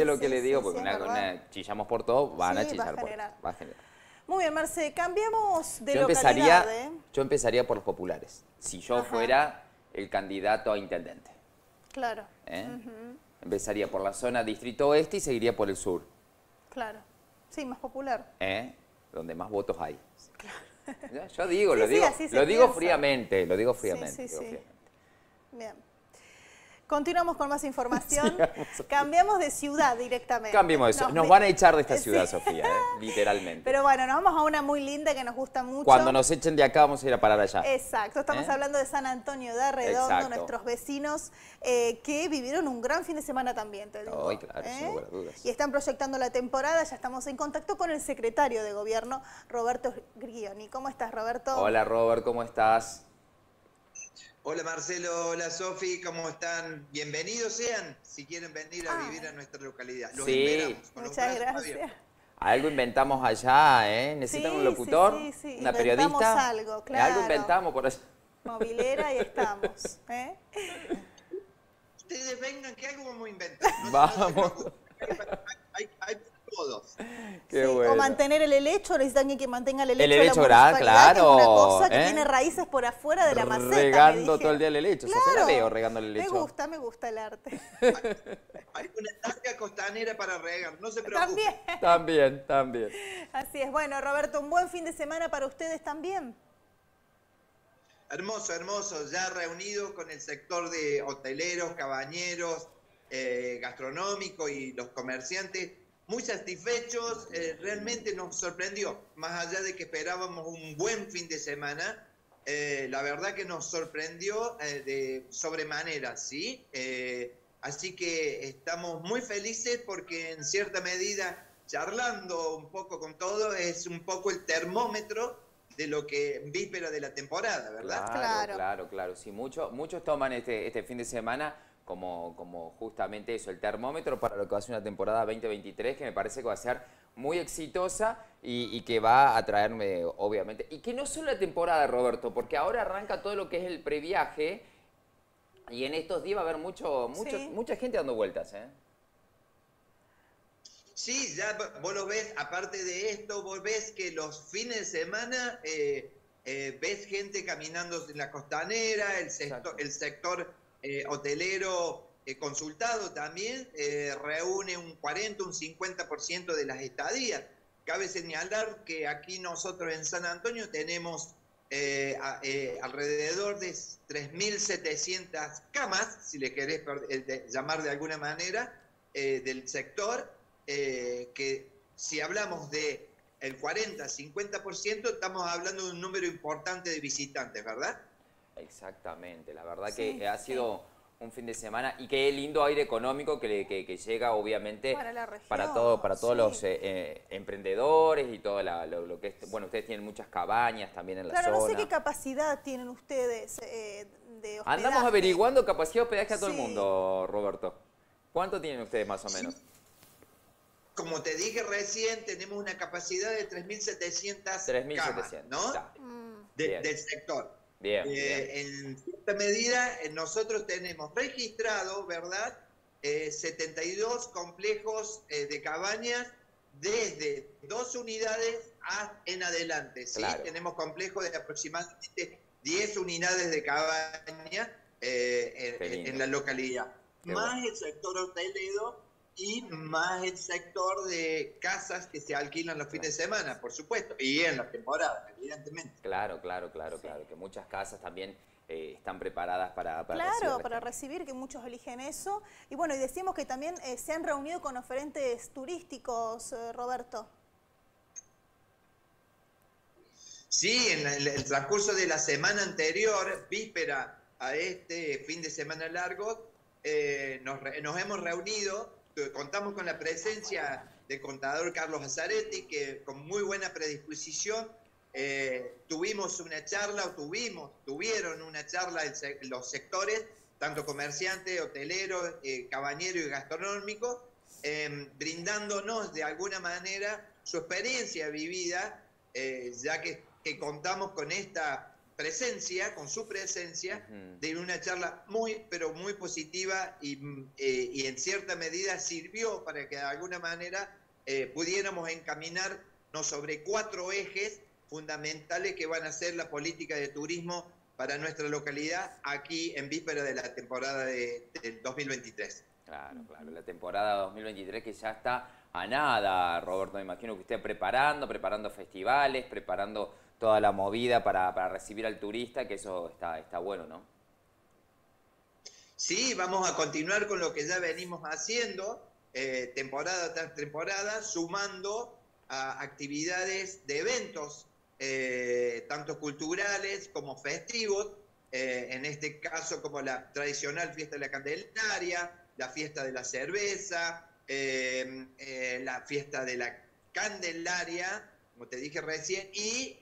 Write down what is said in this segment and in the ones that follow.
Es lo que le digo, sí, porque sí, es verdad. chillamos por todo, van a Sí, chillar va a por generar. va a generar. Muy bien, Marce, cambiamos de Yo localidad, yo empezaría por los populares, si yo Ajá. fuera el candidato a intendente. Claro. ¿Eh? Empezaría por la zona Distrito Oeste y seguiría por el sur, Claro. Sí, más popular. donde más votos hay. Yo digo, Sí, lo sí, digo, así se lo digo piensa. fríamente, lo digo Sí, fríamente. sí, digo sí. fríamente. Bien. Continuamos con más información. Sigamos. Cambiamos de ciudad directamente. Cambiemos eso. Nos van a echar de esta ciudad, Sofía, literalmente. Pero bueno, nos vamos a una muy linda que nos gusta mucho. Cuando nos echen de acá vamos a ir a parar allá. Exacto, estamos hablando de San Antonio de Arredondo, Exacto. nuestros vecinos que vivieron un gran fin de semana también, te digo. Ay, claro, sin lugar a dudas. Y están proyectando la temporada, ya estamos en contacto con el secretario de Gobierno, Roberto Grioni. ¿Cómo estás, Roberto? Hola, Robert, ¿cómo estás? Hola Marcelo, hola Sofi, ¿cómo están? Bienvenidos sean, si quieren venir a vivir a nuestra localidad. Los esperamos. Con los muchas brazos gracias. abiertos. Algo inventamos allá, ¿eh? ¿Necesitan Sí, un locutor? sí, sí, sí. ¿Una Inventamos periodista? algo, claro. Algo inventamos por allá. Movilera y estamos. Ustedes vengan, que algo vamos a inventar. No Vamos. se preocupen. Hay todos. Qué Sí, bueno. o mantener el helecho, necesitan alguien que mantenga el helecho. El helecho, de la municipalidad, claro, que es una cosa que ¿eh? tiene raíces por afuera de la maceta. me Regando dijeron. todo el día el helecho. Claro. Sofía, la veo regando el helecho. Me gusta el arte. Hay una tasca costanera para regar, no se preocupen. También. También. Así es. Bueno, Roberto, un buen fin de semana para ustedes también. Hermoso, hermoso. Ya reunido con el sector de hoteleros, cabañeros, gastronómico y los comerciantes. Muy satisfechos, realmente nos sorprendió, más allá de que esperábamos un buen fin de semana, la verdad que nos sorprendió de sobremanera, ¿sí? Así que estamos muy felices porque en cierta medida, charlando un poco con todo, es un poco el termómetro de lo que en víspera de la temporada, ¿verdad? Claro. Sí, muchos toman este fin de semana como justamente eso, el termómetro para lo que va a ser una temporada 2023 que me parece que va a ser muy exitosa y que va a traerme, obviamente, y que no solo la temporada, Roberto, porque ahora arranca todo lo que es el previaje y en estos días va a haber mucha gente dando vueltas, ¿eh? Sí, ya vos lo ves, aparte de esto, vos ves que los fines de semana ves gente caminando en la costanera, el sector hotelero consultado también reúne un 40, un 50% de las estadías. Cabe señalar que aquí nosotros en San Antonio tenemos alrededor de 3.700 camas, si le querés llamar de alguna manera, del sector, que si hablamos de el 40, 50%, estamos hablando de un número importante de visitantes, ¿verdad? Exactamente, la verdad que ha sido un fin de semana y qué lindo aire económico que llega obviamente para la región, para todos los emprendedores y todo lo que es, bueno, ustedes tienen muchas cabañas también en la zona. Claro, no sé qué capacidad tienen ustedes de hospedaje. Andamos averiguando capacidad de hospedaje a todo el mundo, Roberto. ¿Cuánto tienen ustedes más o menos? Como te dije recién, tenemos una capacidad de 3.700 camas, ¿no? Del sector. Bien. En cierta medida, nosotros tenemos registrado, ¿verdad? 72 complejos de cabañas desde 2 unidades en adelante, ¿sí? Claro. Tenemos complejos de aproximadamente 10 unidades de cabaña en la localidad. Más el sector hotelero y más el sector de casas que se alquilan los fines de semana, por supuesto, y en la temporada, evidentemente. Claro, que muchas casas también están preparadas para recibir, que muchos eligen eso. Y bueno, y decimos que también se han reunido con oferentes turísticos, Roberto. Sí, en el transcurso de la semana anterior, víspera a este fin de semana largo, nos hemos reunido. Contamos con la presencia del contador Carlos Azaretti, que con muy buena predisposición tuvieron una charla los sectores, tanto comerciantes, hoteleros, cabañeros y gastronómicos, brindándonos de alguna manera su experiencia vivida, ya que contamos con esta presencia, con su presencia, de una charla muy, pero muy positiva y en cierta medida sirvió para que de alguna manera pudiéramos encaminarnos sobre 4 ejes fundamentales que van a ser la política de turismo para nuestra localidad aquí en víspera de la temporada del 2023. Claro, claro, la temporada 2023 que ya está a nada, Roberto. Me imagino que usted preparando festivales, preparando toda la movida para recibir al turista, que eso está bueno, ¿no? Sí, vamos a continuar con lo que ya venimos haciendo, temporada tras temporada, sumando a actividades de eventos, tanto culturales como festivos, en este caso como la tradicional fiesta de la Candelaria, la fiesta de la cerveza, la fiesta de la Candelaria, como te dije recién, y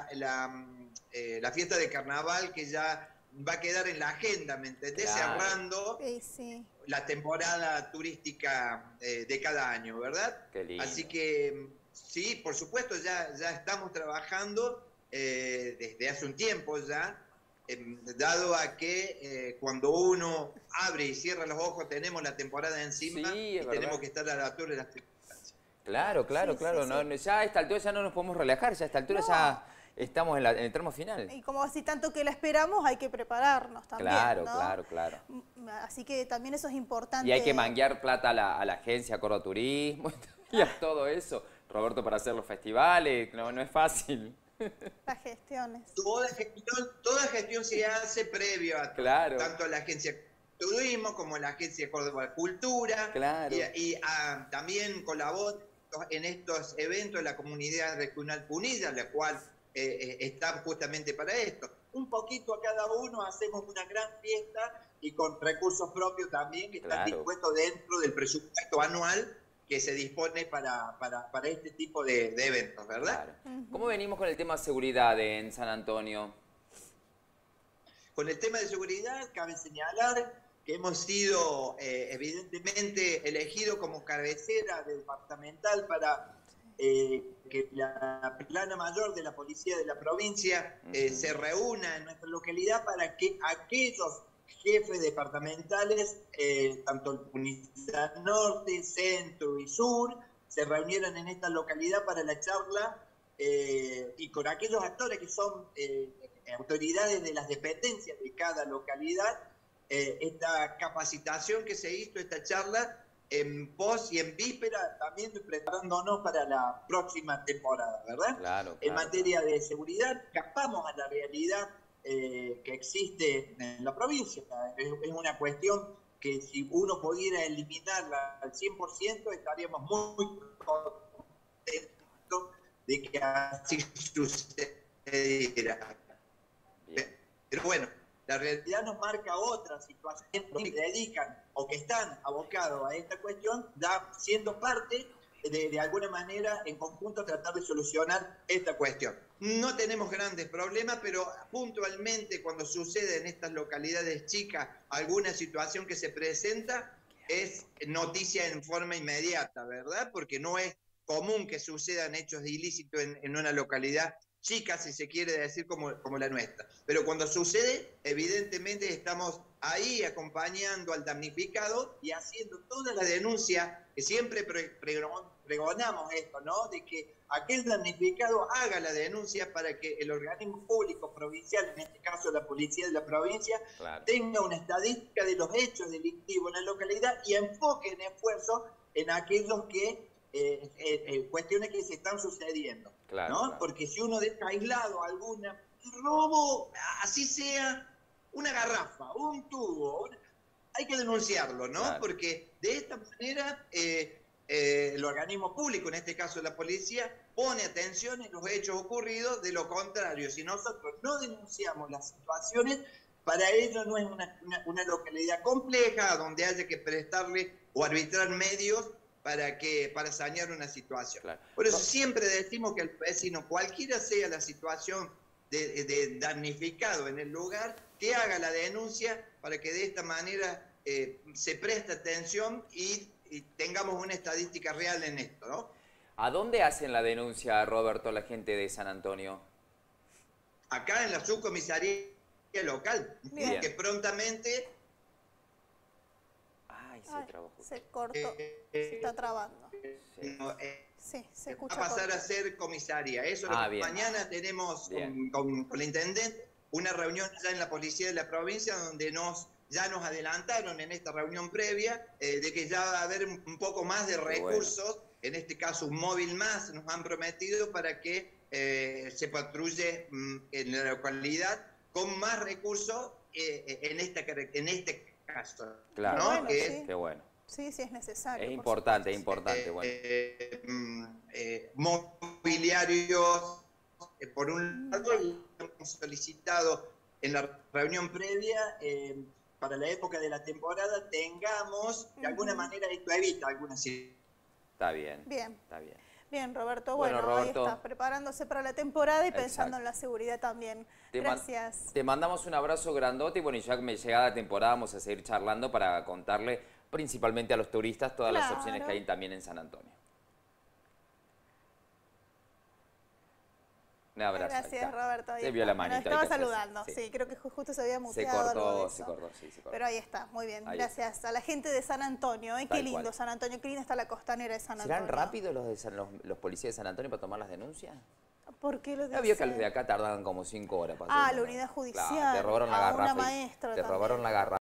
la fiesta de carnaval que ya va a quedar en la agenda, ¿me entendés? Claro. Cerrando Sí. la temporada turística de cada año, ¿verdad? Qué lindo. Así que sí, por supuesto, ya estamos trabajando desde hace un tiempo ya, dado a que cuando uno abre y cierra los ojos tenemos la temporada encima Sí, es y tenemos verdad. que estar a la altura de las circunstancias. Claro, claro, Sí, claro. sí, No, sí. no, ya a esta altura ya no nos podemos relajar, ya a esta altura No. ya estamos en el tramo final. Y como así tanto que la esperamos, hay que prepararnos también, Claro, ¿no? claro, claro. Así que también eso es importante. Y hay que manguear plata a la agencia Córdoba Turismo y a todo eso, Roberto, para hacer los festivales. No es fácil. Las gestiones. Toda gestión se hace previo a Claro. tanto a la agencia Turismo como a la agencia Córdoba Cultura. Claro. Y también colabora en estos eventos la comunidad regional Punilla, la cual está justamente para esto. Un poquito a cada uno hacemos una gran fiesta y con recursos propios también que están Claro. dispuestos dentro del presupuesto anual que se dispone para este tipo de eventos, ¿verdad? Claro. ¿Cómo venimos con el tema seguridad en San Antonio? Con el tema de seguridad, cabe señalar que hemos sido evidentemente elegidos como cabecera departamental para que la plana mayor de la policía de la provincia se reúna en nuestra localidad para que aquellos jefes departamentales, tanto el Punilla Norte, Centro y Sur, se reunieran en esta localidad para la charla y con aquellos actores que son autoridades de las dependencias de cada localidad, esta capacitación que se hizo, esta charla, en pos y en víspera, también preparándonos para la próxima temporada, ¿verdad? Claro, En materia de seguridad, capamos a la realidad que existe en la provincia. Es una cuestión que si uno pudiera eliminarla al 100%, estaríamos muy contentos de que así sucediera. Bien. Pero bueno, la realidad nos marca otras situaciones que se dedican o que están abocados a esta cuestión, siendo parte de alguna manera en conjunto tratar de solucionar esta cuestión. No tenemos grandes problemas, pero puntualmente cuando sucede en estas localidades chicas alguna situación que se presenta, es noticia en forma inmediata, ¿verdad? Porque no es común que sucedan hechos ilícitos en una localidad chica, si se quiere decir, como la nuestra. Pero cuando sucede, evidentemente estamos ahí acompañando al damnificado y haciendo toda la denuncia, que siempre pregonamos esto, ¿no? De que aquel damnificado haga la denuncia para que el organismo público provincial, en este caso la policía de la provincia, Claro. tenga una estadística de los hechos delictivos en la localidad y enfoque en esfuerzos en aquellos que cuestiones que se están sucediendo, Claro, ¿no? claro. Porque si uno deja aislado algún robo, así sea una garrafa, un tubo, hay que denunciarlo, ¿no? Claro. Porque de esta manera el organismo público, en este caso la policía, pone atención en los hechos ocurridos. De lo contrario, si nosotros no denunciamos las situaciones, para ello no es una localidad compleja donde haya que prestarle o arbitrar medios para sanear una situación. Claro. Por eso siempre decimos que el vecino, cualquiera sea la situación de damnificado en el lugar, que haga la denuncia para que de esta manera se preste atención y tengamos una estadística real en esto, ¿no? ¿A dónde hacen la denuncia, Roberto, la gente de San Antonio? acá en la subcomisaría local, Bien. que prontamente Ay, se trabó justo. Se cortó, se está trabando. Sí. Sí, se va escucha a pasar corto. a ser comisaria. Eso Bien. mañana tenemos Bien. con el intendente una reunión ya en la policía de la provincia donde ya nos adelantaron en esta reunión previa de que ya va a haber un poco más de recursos, en este caso un móvil más nos han prometido para que se patrulle en la localidad con más recursos en este caso. Claro, ¿no? Bueno, Que sí. qué bueno. Sí, sí, es necesario. Es por importante, es supuesto. importante, bueno. Mobiliarios, por un lado, y hemos solicitado en la reunión previa, para la época de la temporada, tengamos de alguna manera esto evita alguna situación. Está bien. Bien. Está bien. Bien, Roberto. Bueno, Bueno, Roberto. ahí está, preparándose para la temporada y pensando Exacto. en la seguridad también. Gracias. Te mandamos un abrazo grandote y bueno, y ya que me llega la temporada vamos a seguir charlando para contarle principalmente a los turistas todas las opciones que hay también en San Antonio. Un abrazo. Gracias, Roberto. Se vio la manito. Nos estaba ahí que haces. saludando. Sí, creo que justo se había Se muteado algo de cortó, eso. se cortó, sí, se cortó. Pero ahí está, muy bien. Ahí Gracias a la gente de San Antonio. Qué Tal lindo cual. San Antonio, qué linda está la costanera de San Antonio. ¿Serán rápidos los policías de San Antonio para tomar las denuncias? ¿Por qué lo Ya vio que dicen? los de acá tardaban como 5 horas para Ah, hacer la una- unidad judicial. Claro, te robaron la a garrafa. una maestra Te también. robaron la garrafa.